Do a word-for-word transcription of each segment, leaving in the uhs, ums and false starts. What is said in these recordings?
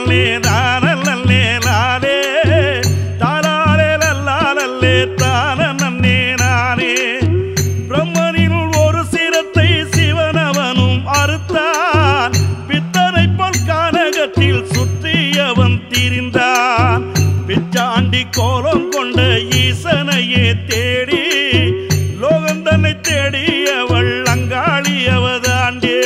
லல்லே தானல்லே லாலே தாலாலே லல்லாலே தான நன்னே நானே பிரம்மனினுள் ஒரு சிரத்தை சிவனவனும் அறுத்தான் பித்தனை போல் கானகத்தில் சுற்றியவன் திரிந்தான் பிச்சாண்டி கோலம் கொண்ட ஈசனையே தேடி லோகந்தனை தேடியவள் அங்காளி அவதாண்டிய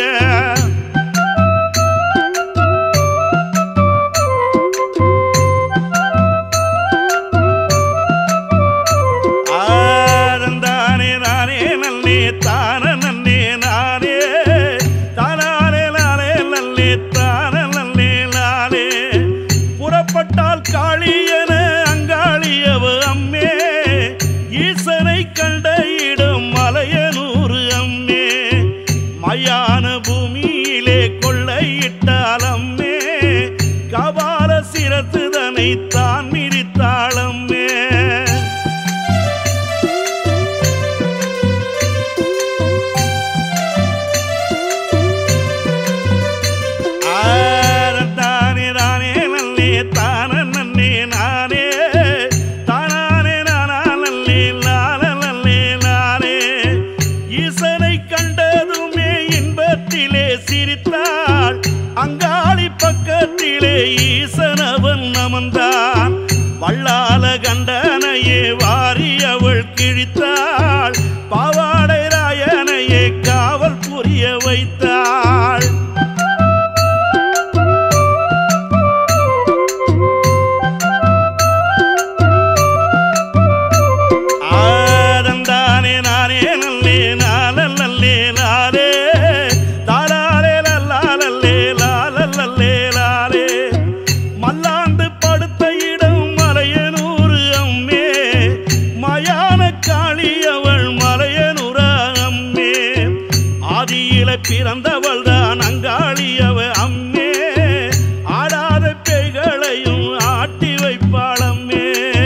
ஆனந்தானே நானே நல்லே தான நன்னே நானே தானாலே லாலே நல்லே தான நல்லே லாலே புறப்பட்டால் காளியன அங்காளியவ அம்மே ஈசனை கண்ட இடம் மலையனூறு அம்மே மயான பூமியிலே கொள்ளையிட்டால் அம்மே கபால சிரத்துதனை தான் மிதித்தாளம்மே ஆனந்தானே நானே நல்லே தான நன்னே நானே தானானே நானா நல்லே லால நல்லே லாலே ஈசனை கண்டதுமே இன்பத்திலே சிரித்தாள் அங்காளி பக்கத்திலே ஈசனவன் அமர்ந்தான் வள்ளால கண்டனையே வாரியவள் கிழித்தாள் பாவாடை ராயனையே காவல் புரிய வைத்தாள் ஆனந்தானே நானே நல்லே நால நல்லே லாலே தாலாலே லல்லாலே லாலல்லே லாலே மல்லாந்து படுத்த இடம் மலையனூறு அம்மே மயான காளியவள் மலையனூர அம்மே ஆதியில பிறந்தவள் தான் அங்காளியவ அம்மே ஆடாத பேய்களையும் ஆட்டி வைப்பாளம்மே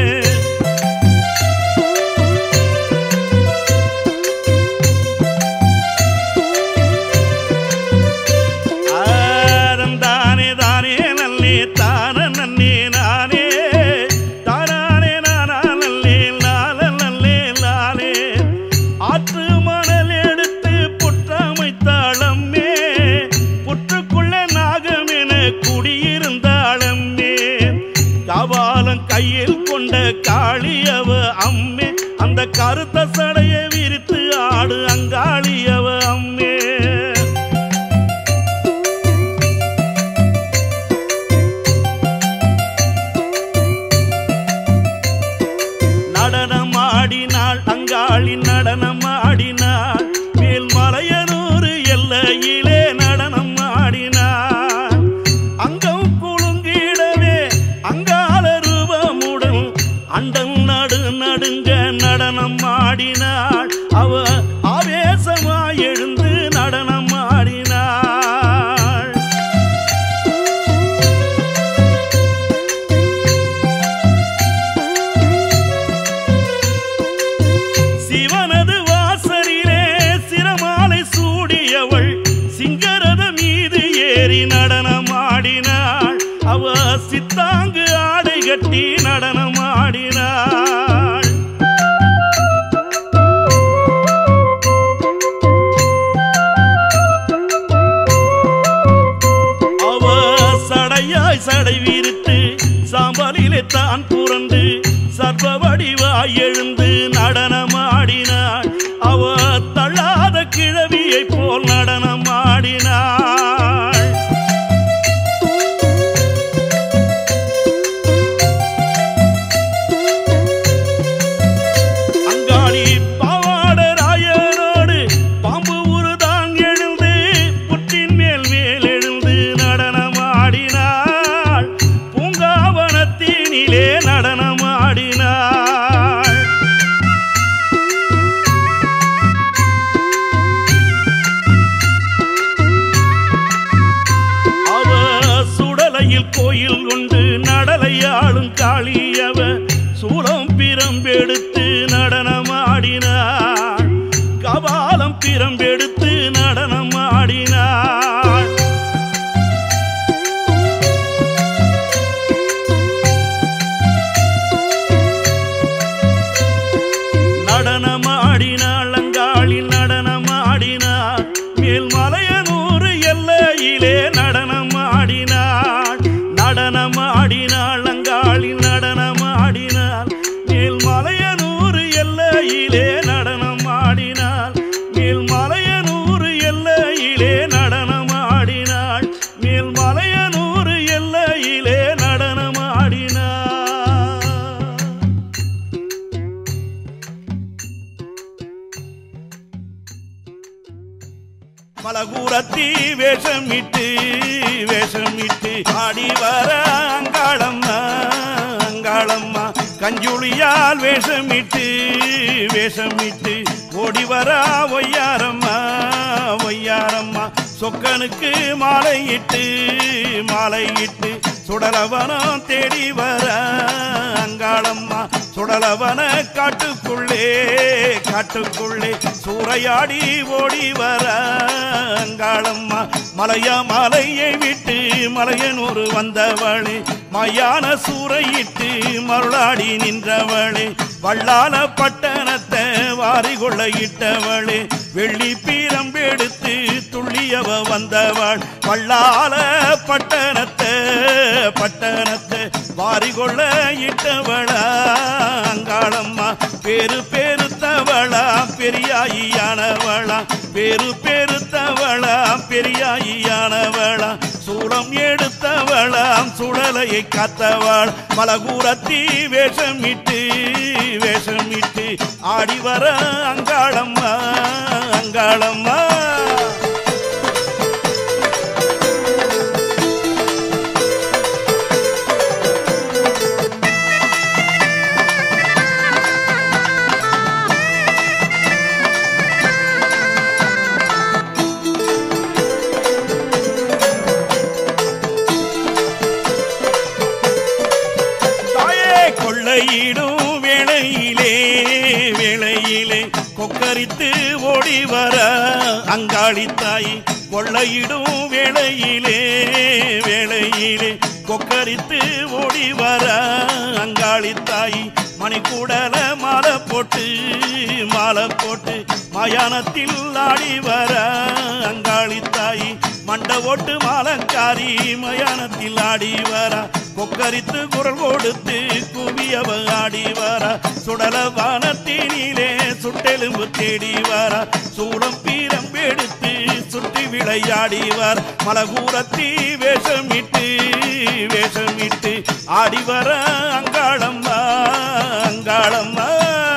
ஆனந்தானே தானே நல்லே தான நன்னே நானே தானானே நானா நல்லே லால நல்லே லாலே ஆற்று மணல் எடுத்து புற்றமைத்தாளம்மே புற்றுக்குள்ளே நாகமென குடியிருந்தாளம்மே கபாலம் கையில் கொண்ட காளியவ அம்மே அந்த கருத்த சடையை விரித்து ஆடு அங்காளியவ அம்மே நடனமாடினாள் அங்காளி நடனமாடினாள் மேல் மலையனூறு எல்லையிலே நடனம் ஆடினாள் அங்கம் குலுங்கிடவே அங்காள ரூபமுடன் அண்டம் நடு நடுங்க நடனம் ஆடினாள் அவ ஆவேசமாய் எழுந்து நடனம் ஆடினாள் சிவனது வாசலிலே சிரமாலை சூடியவள் சிங்கரத மீது ஏறி நடனம் ஆடினாள் அவ சித்தாங்கு ஆடை கட்டி நடனம் ஆடினாள் அவ சடையாய் சடை விரித்து சாம்பலிலே தான் புரண்டு சர்வ வடிவாய் எழுந்து நடனமாடினாள் அவ தள்ளாத கிழவியை போல் நடனமாடினாள் அங்காளி பாவாட ராயனோடு பாம்பு உருதான் எழுந்து புற்றின் மேல் மேல் எழுந்து நடனமாடினாள் பூங்காவனத்தினிலே நடனமாடினாள் அவ சுடலையில் கோயில் கொண்டு நடலையாளும் காளியவ சூலம் பிரம்பெடுத்து நடனமாடினாள் கபாலம் பிரம்பெடுத்து நடனமாடினாள் வேஷமிட்டு வேஷமிட்டு ஆடி வர அங்காளம்மா அங்காளம்மா கஞ்சுளியால் வேஷமிட்டு வேஷமிட்டு ஓடி வர ஒய்யாரம்மா ஒய்யாரம்மா சொக்கனுக்கு மாலையிட்டு மாலையிட்டு சுடலவனம் தேடி வர அங்காளம்மா சுடலவன காட்டுக்குள்ளே காட்டுக்குள்ளே சூறையாடி ஓடி வர அங்காளம்மா மலையா மலையை விட்டு மலையனூர் வந்தவளே மயான சூறையிட்டு மருளாடி நின்றவளே வள்ளால பட்டணத்தை வாரிகொள்ள இட்டவளே வெள்ளி பீரம்பெடுத்து துள்ளியவ வந்தவள் வள்ளால பட்டணத்தை பட்டணத்தை வாரிகொள்ள இட்டவளா அங்காளம்மா பேரு பெருத்தவளா பெரியாயியானவளா பேரு பெருத்தவளா பெரியாயியானவளா சூளம் எடுத்தவளாம் சுடலையை காத்தவள் மலகூரத்தி வேஷமிட்டு வேஷமிட்டு ஆடி வர அங்காளம்மா அங்காளம்மா கொள்ளையிடும் வேளையிலே வேளையிலே கொக்கரித்து ஓடி வர அங்காளித்தாய் கொள்ளையிடும் வேளையிலே வேளையிலே கொக்கரித்து ஓடி வர அங்காளித்தாய் மணிக்கூடல மாலை போட்டு மாலை போட்டு மயானத்தில் ஆடி வர அங்காளித்தாய் மண்ட ஓட்டு மாலக்காரி மயானத்தில் ஆடி வர கொக்கரித்து குரல் கொடுத்து குவியவ ஆடி வர சுடல வானத்தினிலே சுட்டெலும்பு தேடி வர சூடம் பீரம்பெடுத்து சுற்றி விளையாடி வர மலகூரத்தி வேஷமிட்டு வேஷமிட்டு ஆடி வர அங்காளம்மா அங்காளம்மா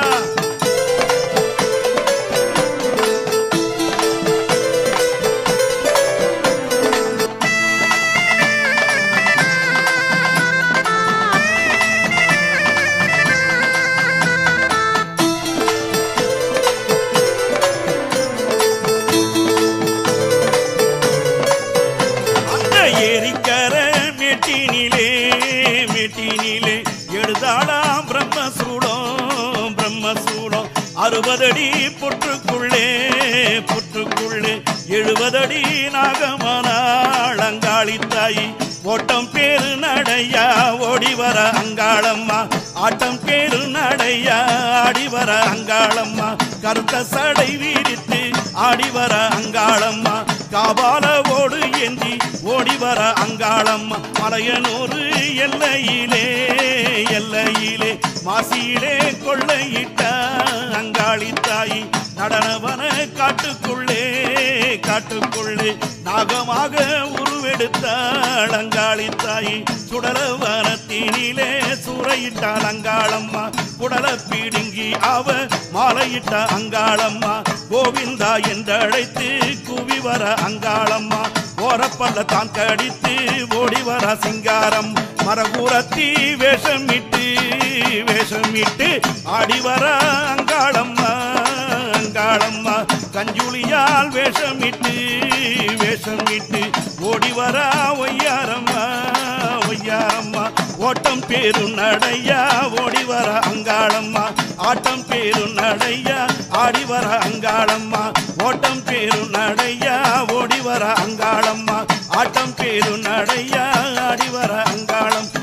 ஏரிக்கர மேட்டினிலே மேட்டினிலே எழுதாளாம் பிரம்மசூடம் பிரம்மசூடம் அறுபதடி புற்றுக்குள்ளே புற்றுக்குள்ளே எழுபதடி நாகமனாள் அங்காளித்தாய் ஓட்டம் பேரு நடையா ஓடி வர அங்காளம்மா ஆட்டம் பேரு நடையா ஆடி வர அங்காளம்மா கருத்த சடை வீரித்து ஆடி வர அங்காளம்மா காபால ஓடு ஏந்தி ஓடி வர அங்காளம்மா மலையனூறு எல்லையிலே எல்லையிலே மாசியிலே கொள்ளையிட்ட அங்காளித்தாய் நடனவன காட்டுக்குள்ளே காட்டுக்குள்ளே நாகமாக உருவெடுத்தாள் அங்காளித்தாய் சுடலவனத்தினிலே சூறையிட்டாள் அங்காளம்மா குடல பீடுங்கி அவ மாலையிட்ட அங்காளம்மா கோவிந்தா என்றழைத்து குவி வர அங்காளம்மா ஓரப்பல்ல தான் கடித்து ஓடி வர சிங்காரம் மரகூரத்தி வேஷமிட்டு வேஷமிட்டு ஆடி வர அங்காளம்மா அங்காளம்மா கஞ்சுளியால் வேஷமிட்டு வேஷமிட்டு ஓடி வர ஒய்யாரம்மா ஒய்யாரம்மா ஓட்டம் பேரு நடையா ஓடி வர அங்காளம்மா ஆட்டம் பேரு நடையா ஆடி வர அங்காளம்மா ஓட்டம் பேரு நடையா ஓடி வர அங்காளம்மா ஆட்டம் பேரு நடையா ஆடி வர அங்காளம்